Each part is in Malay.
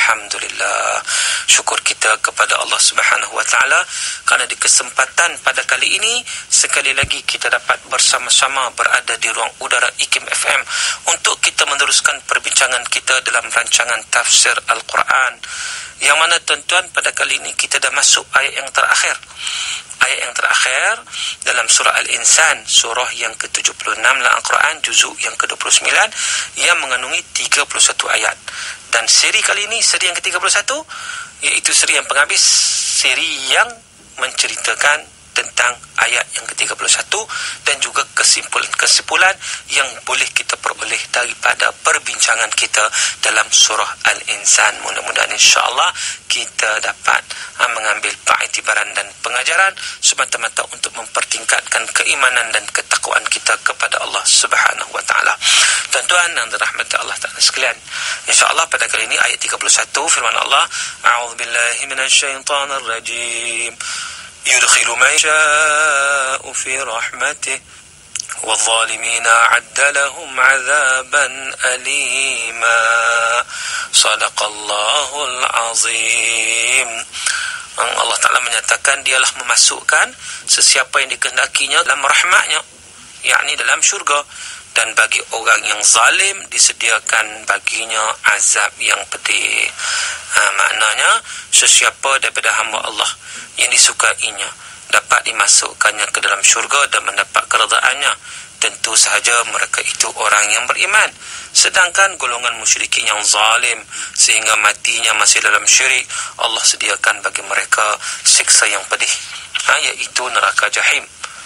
Alhamdulillah. Syukur kita kepada Allah Subhanahu wa taala kerana di kesempatan pada kali ini sekali lagi kita dapat bersama-sama berada di ruang udara IKIM FM untuk kita meneruskan perbincangan kita dalam rancangan tafsir Al-Quran. Yang mana tuan-tuan, pada kali ini kita dah masuk ayat yang terakhir. Ayat yang terakhir dalam surah Al-Insan, surah yang ke-76 dalam Al-Quran, juzuk yang ke-29 yang mengandungi 31 ayat. Dan siri kali ini, siri yang ke-31, iaitu siri yang penghabis, siri yang menceritakan tentang ayat yang ke-31 dan juga kesimpulan-kesimpulan yang boleh kita peroleh daripada perbincangan kita dalam surah Al-Insan. Mudah-mudahan insya-Allah kita dapat mengambil pengiktibaran dan pengajaran semata-mata untuk mempertingkatkan keimanan dan ketakwaan kita kepada Allah Subhanahu wa taala. Tuan-tuan dan rahmat Allah Taala sekalian, insya-Allah pada kali ini ayat 31 firman Allah, a'udzubillahi minasyaitonir rajim. يدخل من يشاء في رحمته والظالمين أعد لهم عذابا أليما صدق الله العظيم. Allah Ta'ala menyatakan dialah memasukkan sesiapa yang dikehendakinya dalam rahmatnya, yakni dalam syurga, dan bagi orang yang zalim disediakan baginya azab yang pedih. Maknanya sesiapa daripada hamba Allah yang disukainya dapat dimasukkannya ke dalam syurga dan mendapat keredaannya. Tentu sahaja mereka itu orang yang beriman. Sedangkan golongan musyrikin yang zalim sehingga matinya masih dalam syirik, Allah sediakan bagi mereka siksa yang pedih, iaitu neraka jahim.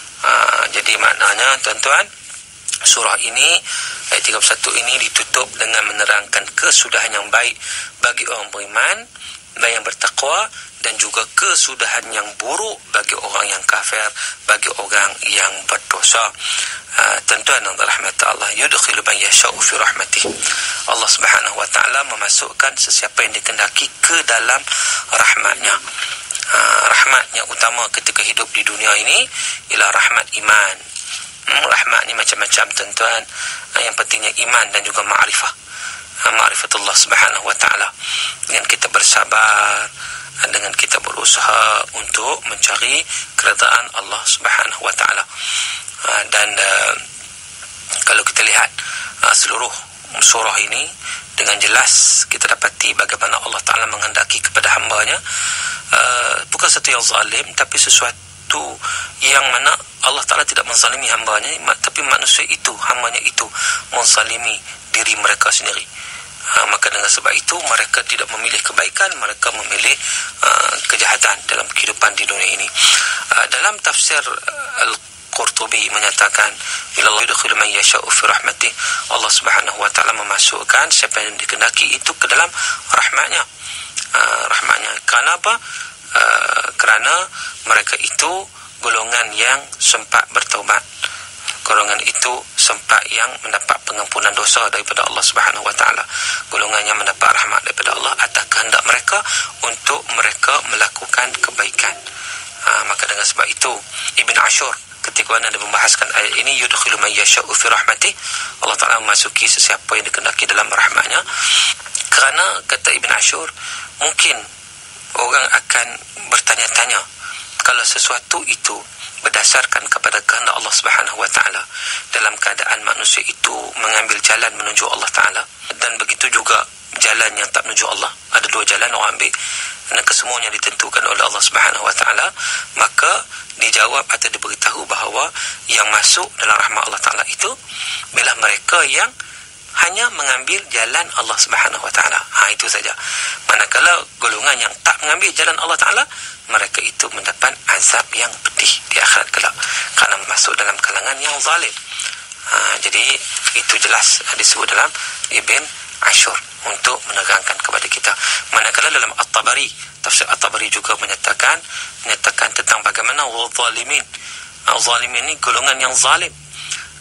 Jadi maknanya tuan-tuan, surah ini, ayat 31 ini ditutup dengan menerangkan kesudahan yang baik bagi orang beriman dan yang bertakwa, dan juga kesudahan yang buruk bagi orang yang kafir, bagi orang yang berdosa. Tuan-tuan dan rahmat Allah, yudkhilu man yasha'u fi rahmatih. Allah Subhanahu wa taala memasukkan sesiapa yang dikehendaki ke dalam rahmatnya. Rahmat yang utama ketika hidup di dunia ini ialah rahmat iman. Rahmat ni macam-macam tuan-tuan. Yang pentingnya iman dan juga ma'rifah. Ma'rifatullah Subhanahu wa ta'ala. Dengan kita bersabar, dengan kita berusaha untuk mencari keredaan Allah Subhanahu wa ta'ala. Dan kalau kita lihat seluruh surah ini, dengan jelas kita dapati bagaimana Allah Ta'ala menghendaki kepada hambanya, bukan satu yang zalim, tapi sesuatu yang mana Allah Ta'ala tidak menzalimi hambanya, tapi manusia itu, hambanya itu menzalimi diri mereka sendiri. Maka dengan sebab itu mereka tidak memilih kebaikan, mereka memilih kejahatan dalam kehidupan di dunia ini. Dalam tafsir Al-Qurtubi menyatakan, bila Allah yudkhilu man yasha'u fi rahmatih, Allah Subhanahu wa taala memasukkan siapa yang dikehendaki itu ke dalam rahmatnya. Rahmatnya kenapa? Kerana mereka itu golongan yang sempat bertaubat, golongan itu sempat yang mendapat pengampunan dosa daripada Allah Subhanahu wa taala, golongan yang mendapat rahmat daripada Allah atas kehendak mereka untuk mereka melakukan kebaikan. Maka dengan sebab itu Ibn Ashur ketika mana dia membahaskan ayat ini, yudkhilu man yasha'u fi rahmatih, Allah Taala memasuki sesiapa yang dikehendaki dalam rahmatnya. Kerana kata Ibn Ashur, mungkin orang akan bertanya-tanya, kalau sesuatu itu berdasarkan kepada kehendak Allah Subhanahu wa taala, dalam keadaan manusia itu mengambil jalan menuju Allah Taala, dan begitu juga jalan yang tak menuju Allah, ada dua jalan orang ambil, dan kesemuanya ditentukan oleh Allah Subhanahu wa taala, maka dijawab atau diberitahu bahawa yang masuk dalam rahmat Allah Taala itu ialah mereka yang hanya mengambil jalan Allah Subhanahu wa taala. Itu saja. Manakala golongan yang tak mengambil jalan Allah Taala, mereka itu mendapat azab yang pedih di akhirat kelak, kerana masuk dalam kalangan yang zalim. Jadi itu jelas disebut dalam Ibn Ashur untuk menerangkan kepada kita. Manakala dalam At-Tabari, tafsir At-Tabari juga menyatakan tentang bagaimana wal-zalimin. Zalimin ini golongan yang zalim.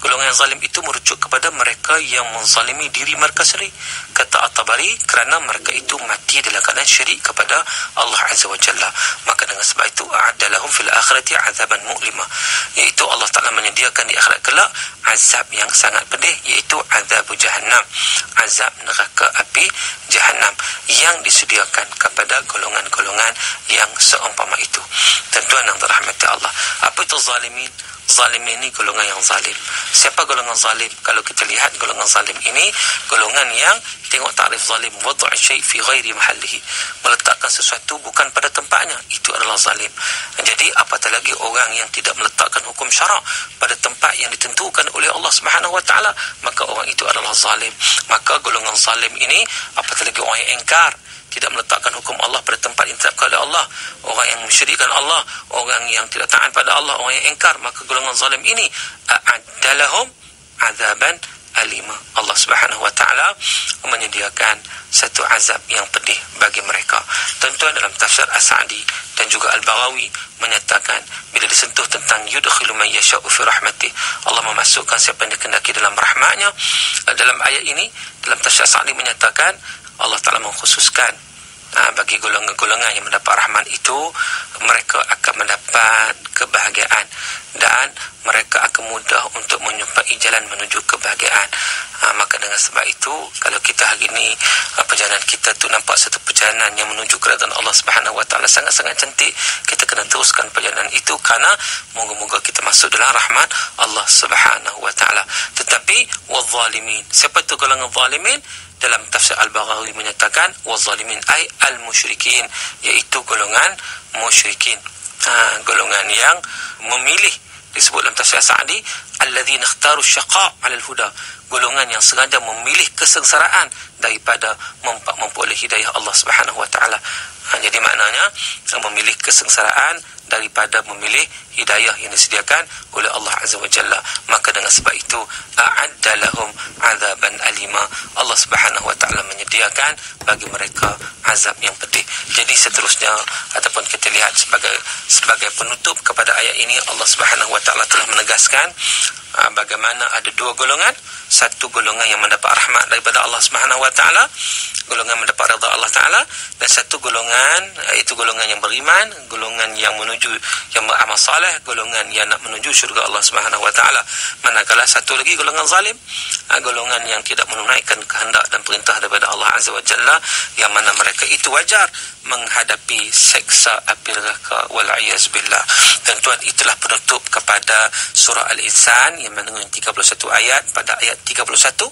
Golongan yang zalim itu merujuk kepada mereka yang menzalimi diri mereka sendiri, kata At-Tabari, kerana mereka itu mati dalam keadaan syirik kepada Allah Azza wa Jalla. Maka dengan sebab itu a'adalahum fil akhirati azaban mu'lima, iaitu Allah Ta'ala menyediakan di akhirat kelak azab yang sangat pedih, iaitu azab jahannam, azab neraka api jahannam yang disediakan kepada golongan-golongan yang seumpama itu. Tuan-tuan yang dirahmati Allah, apa itu zalimin? Zalimin ini golongan yang zalim. Siapa golongan zalim? Kalau kita lihat golongan zalim ini, golongan yang tengok takrif zalim, wad'u syai' fi ghairi mahallihi, meletakkan sesuatu bukan pada tempatnya, itu adalah zalim. Jadi apatah lagi orang yang tidak meletakkan hukum syarak pada tempat yang ditentukan oleh Allah Subhanahu wa taala, maka orang itu adalah zalim. Maka golongan zalim ini apatah lagi orang yang ingkar, tidak meletakkan hukum Allah pada tempat yang ditetapkan oleh Allah, orang yang mensyirikkan Allah, orang yang tidak taat pada Allah, orang yang ingkar, maka golongan zalim ini a'adalahum azaban alima. Allah Subhanahu wa taala menyediakan satu azab yang pedih bagi mereka. Tuan-tuan, dalam tafsir As-Sa'di dan juga Al-Baghawi menyatakan bila disentuh tentang yudkhilu man yasha'u fi rahmatih, Allah memasukkan siapa yang dikehendaki dalam rahmatnya. Dalam ayat ini, dalam tafsir As-Sa'di menyatakan Allah Ta'ala mengkhususkan bagi golongan-golongan yang mendapat rahmat itu, mereka akan mendapat kebahagiaan dan mereka akan mudah untuk menyumpai jalan menuju kebahagiaan. Maka dengan sebab itu, kalau kita hari ini perjalanan kita tu nampak satu perjalanan yang menuju kerajaan Allah Subhanahu wa taala sangat-sangat cantik, kita kena teruskan perjalanan itu, kerana moga-moga kita masuk dalam rahmat Allah Subhanahu wa taala. Tetapi waz-zalimin, siapa tu golongan zalimin? Dalam tafsir Al-Baghawi menyatakan waz-zalimin ay al-musyrikin, iaitu golongan musyrikin, golongan yang memilih. Disebut dalam tafsir Sa'di alladzina ikhtaru syaqa' 'ala al-huda, golongan yang sengaja memilih kesengsaraan daripada memperoleh hidayah Allah Subhanahu wa taala. Jadi maknanya memilih kesengsaraan daripada memilih hidayah yang disediakan oleh Allah Azza wa Jalla. Maka dengan sebab itu a'adda lahum azaban alima, Allah Subhanahu wa taala menyediakan bagi mereka azab yang pedih. Jadi seterusnya, ataupun kita lihat sebagai penutup kepada ayat ini, Allah Subhanahu wa taala telah menegaskan bagaimana ada dua golongan. Satu golongan yang mendapat rahmat daripada Allah Subhanahu wa taala, golongan mendapat redha Allah taala, dan satu golongan, iaitu golongan yang beriman, golongan yang menuju, yang beramal soleh, golongan yang nak menuju syurga Allah Subhanahu wa taala. Manakala satu lagi golongan zalim, golongan yang tidak menunaikan kehendak dan perintah daripada Allah Azza wa Jalla, yang mana mereka itu wajar menghadapi seksa api neraka, wal iyaz billah. Dan tuan, itulah penutup kepada surah Al-Insan yang mengandung 31 ayat. Pada ayat 31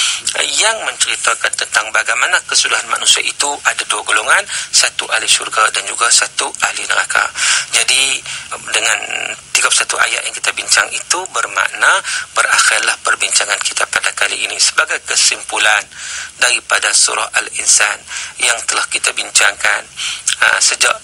yang menceritakan tentang bagaimana kesudahan manusia itu ada dua golongan, satu ahli syurga dan juga satu ahli neraka. Jadi dengan 31 ayat yang kita bincang itu bermakna berakhirlah perbincangan kita pada kali ini. Sebagai kesimpulan daripada surah Al-Insan yang telah kita bincangkan sejak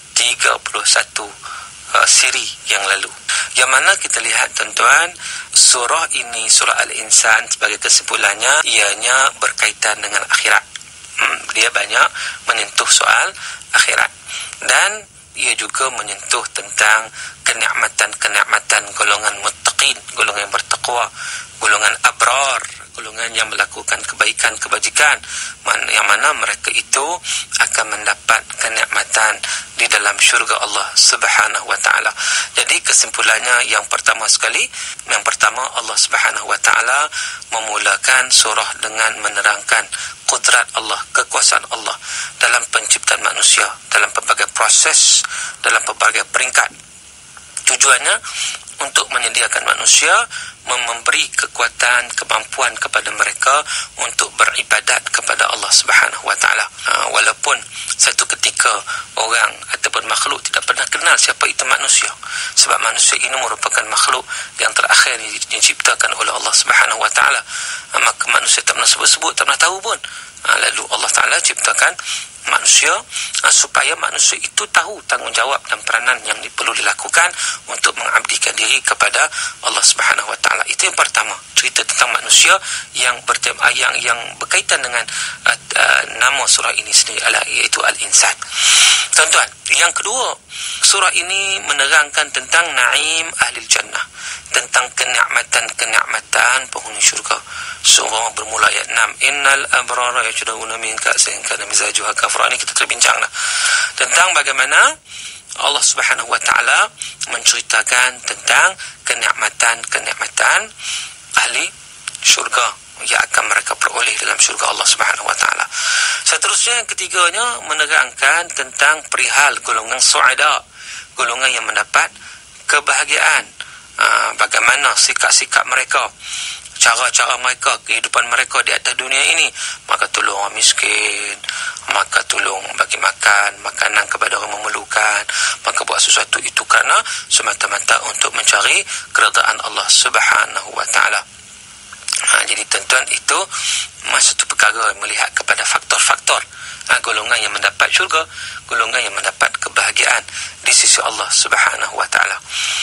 31 siri yang lalu, yang mana kita lihat tuan-tuan, surah ini, surah Al-Insan, sebagai kesimpulannya ianya berkaitan dengan akhirat. Dia banyak menyentuh soal akhirat, dan ia juga menyentuh tentang kenikmatan-kenikmatan golongan muttaqin, golongan yang bertakwa, golongan abrar, golongan yang melakukan kebaikan, kebajikan, yang mana mereka itu akan mendapat kenikmatan di dalam syurga Allah Subhanahu wa taala. Jadi kesimpulannya, yang pertama sekali, yang pertama, Allah Subhanahu wa taala memulakan surah dengan menerangkan kudrat Allah, kekuasaan Allah dalam penciptaan manusia, dalam pelbagai proses, dalam pelbagai peringkat. Tujuannya untuk menyediakan manusia, memberi kekuatan, kemampuan kepada mereka untuk beribadat kepada Allah Subhanahu wa taala. Walaupun satu ketika orang ataupun makhluk tidak pernah kenal siapa itu manusia, sebab manusia ini merupakan makhluk yang terakhir diciptakan oleh Allah Subhanahu wa taala. Maka manusia tak pernah sebut-sebut, tak pernah tahu pun. Lalu Allah Ta'ala ciptakan manusia, supaya manusia itu tahu tanggungjawab dan peranan yang perlu dilakukan untuk mengabdikan diri kepada Allah Subhanahu Wa Taala. Itu yang pertama, cerita tentang manusia yang yang berkaitan dengan nama surah ini sendiri, iaitu Al-Insan. Tuan-tuan, yang kedua, surah ini menerangkan tentang naim ahli jannah, tentang kenikmatan penghuni syurga. Surah bermula ayat 6, innal abrara yashrabuna min ka'sin kana mizajuha kafura. Ini kita terbincang tentang bagaimana Allah Subhanahu Wa Taala menceritakan tentang kenikmatan ahli syurga yang akan mereka peroleh dalam syurga Allah Subhanahu Wa Taala. Seterusnya, yang ketiganya menerangkan tentang perihal golongan su'ada, golongan yang mendapat kebahagiaan. Bagaimana sikap-sikap mereka, cara-cara mereka, kehidupan mereka di atas dunia ini. Maka tolong orang miskin, maka tolong bagi makanan kepada orang memerlukan, maka buat sesuatu itu kerana semata-mata untuk mencari keredaan Allah Subhanahu Wa Taala. Jadi tuan-tuan, itu satu perkara melihat kepada faktor-faktor golongan yang mendapat syurga, golongan yang mendapat kebahagiaan di sisi Allah Subhanahu Wa Taala.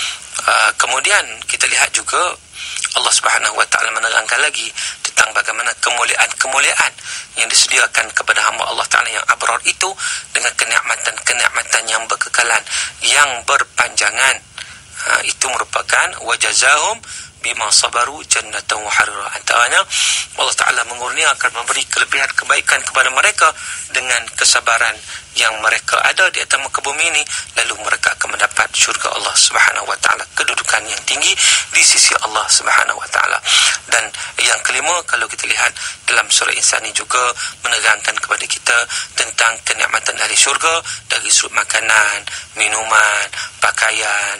Kemudian kita lihat juga Allah Subhanahu Wa Taala menerangkan lagi tentang bagaimana kemuliaan yang disediakan kepada hamba Allah Taala yang abrar itu dengan kenikmatan yang berkekalan, yang berpanjangan. Itu merupakan wajazahum bima sabaru jannatan wa harira. Antaranya Allah Taala mengurniakan, memberi kelebihan kebaikan kepada mereka dengan kesabaran yang mereka ada di atas muka bumi ini, lalu mereka akan mendapat syurga Allah Subhanahu Wa Taala, kedudukan yang tinggi di sisi Allah Subhanahu Wa Taala. Dan yang kelima, kalau kita lihat dalam surah Insan ini juga menerangkan kepada kita tentang kenikmatan ahli syurga dari sudut makanan, minuman, pakaian,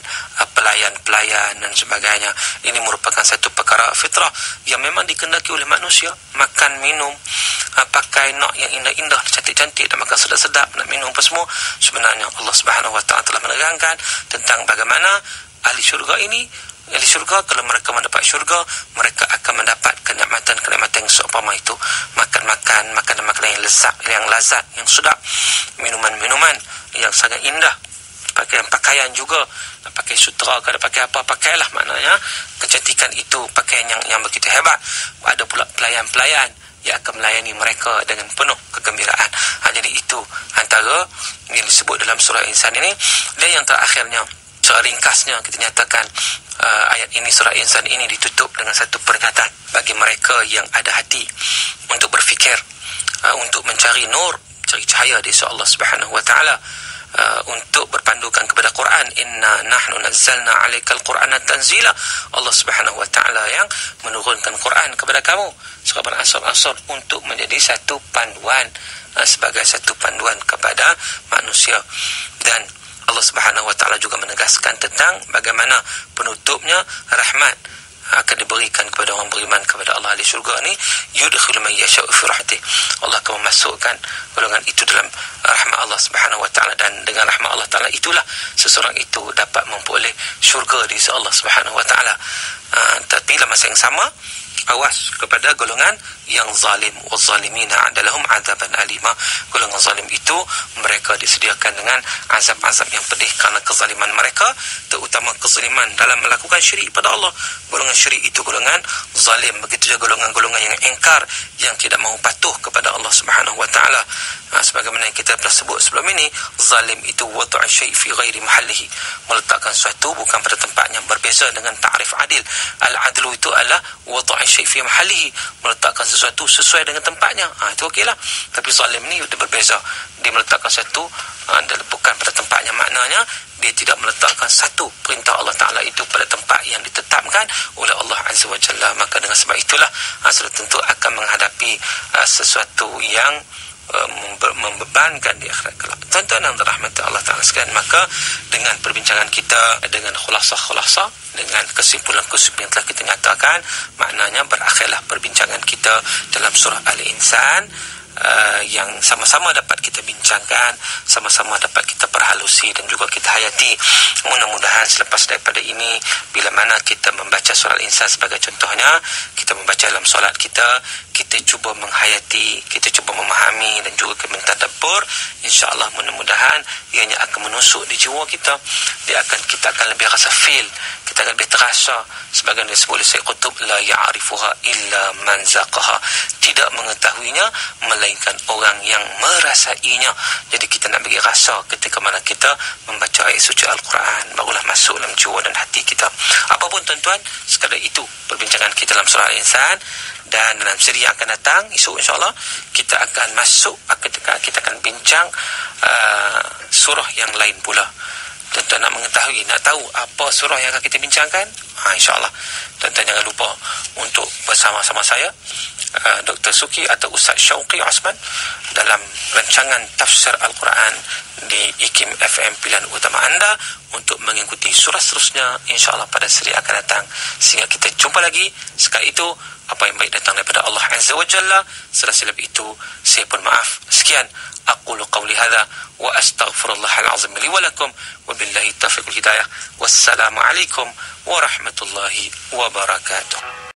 pelayan dan sebagainya. Ini merupakan satu perkara fitrah yang memang dikehendaki oleh manusia. Makan, minum, pakai nak yang indah-indah, cantik-cantik, dan makan sedap-sedap, nak minum apa semua. Sebenarnya Allah Subhanahu Wa Taala telah menerangkan tentang bagaimana ahli syurga ini, ahli syurga, kalau mereka mendapat syurga, mereka akan mendapat kenikmatan yang seumpama itu. Makanan yang lazat, yang sedap, minuman yang sangat indah, pakaian juga, pakai sutra ke, pakai apa, pakailah, maknanya kecantikan itu, pakaian yang begitu hebat. Ada pula pelayan-pelayan yang akan melayani mereka dengan penuh kegembiraan. Jadi itu antara yang disebut dalam surah Insan ini. Dan yang terakhirnya, secara ringkasnya kita nyatakan ayat ini, surah Insan ini ditutup dengan satu peringatan bagi mereka yang ada hati untuk berfikir, untuk mencari nur, cari cahaya di sisi Allah Subhanahu Wa Taala, untuk berpandukan kepada Quran. Inna nahnu nazzalna 'alaikal qur'ana tanzila. Allah Subhanahu Wa Taala yang menurunkan Quran kepada kamu surah beransur-ansur untuk menjadi satu panduan, sebagai satu panduan kepada manusia. Dan Allah Subhanahu Wa Taala juga menegaskan tentang bagaimana penutupnya rahmat akan diberikan kepada orang beriman kepada Allah. Ahli syurga ni yudkhil man yasha'u fi rahmatih. Allah akan memasukkan golongan itu dalam rahmat Allah Subhanahu Wa Taala, dan dengan rahmat Allah Taala itulah seseorang itu dapat memperoleh syurga di sisi Allah Subhanahu Wa Taala. Tapi dalam masa yang sama, awas kepada golongan yang zalim. Waz-zalimina adalahum azaban alima. Golongan zalim itu mereka disediakan dengan azab-azab yang pedih kerana kezaliman mereka, terutama kezaliman dalam melakukan syirik pada Allah. Golongan syirik itu golongan zalim. Begitu juga golongan-golongan yang engkar, yang tidak mahu patuh kepada Allah Subhanahu Wa Taala. Sebagaimana yang kita pernah sebut sebelum ini, zalim itu wad'a syai' fi ghairi mahallihi, meletakkan sesuatu bukan pada tempatnya. Berbeza dengan ta'rif adil. Al-adlu itu adalah wad'a syai' fi mahallihi, meletakkan sesuatu sesuai dengan tempatnya. Itu okeylah. Tapi zalim ni dia berbeza. Dia meletakkan sesuatu bukan pada tempatnya. Maknanya dia tidak meletakkan satu perintah Allah Ta'ala itu pada tempat yang ditetapkan oleh Allah Azza wa Jalla. Maka dengan sebab itulah sudah tentu akan menghadapi sesuatu yang membebankan di akhirat kelak. Tuan-tuan yang dirahmati Allah Ta'ala sekalian, maka dengan perbincangan kita, dengan khulasah, dengan kesimpulan-kesimpulan yang telah kita nyatakan, maknanya berakhirlah perbincangan kita dalam surah Al-Insan. yang sama-sama dapat kita bincangkan, sama-sama dapat kita perhalusi dan juga kita hayati. Mudah-mudahan selepas daripada ini, bila mana kita membaca surah Al-Insan sebagai contohnya, kita membaca dalam solat kita cuba menghayati, kita cuba memahami dan juga kita mentadabbur, insya-Allah mudah-mudahan ianya akan menusuk di jiwa kita. Kita akan lebih rasa feel, kita akan lebih terasa, sebagaimana disebut oleh Syekh Qutb, la ya'rifuha illa man zaqaha, tidak mengetahuinya melainkan orang yang merasainya. Jadi kita nak bagi rasa ketika mana kita membaca ayat suci Al-Quran, barulah masuk dalam jiwa dan hati kita. Apapun tuan-tuan, sekadar itu perbincangan kita dalam surah Al-Insan. Dan dalam siri yang akan datang, esok insyaAllah kita akan masuk, kita akan bincang surah yang lain pula. Tuan-tuan nak mengetahui, nak tahu apa surah yang akan kita bincangkan, insyaAllah tuan-tuan jangan lupa untuk bersama-sama saya, Dr. Suki atau Ustaz Syauqi Osman, dalam rancangan tafsir Al-Quran di IKIM FM pilihan utama anda, untuk mengikuti surah seterusnya insyaAllah pada seri akan datang. Sehingga kita jumpa lagi. Sekali itu, apa yang baik datang daripada Allah Azza wa Jalla, selebih itu saya pun maaf. Sekian, aqulu qawli hadha wa astaghfirullahal azim li wa lakum wa billahi taufiq wal hidayah. Wassalamu alaikum warahmatullahi wabarakatuh.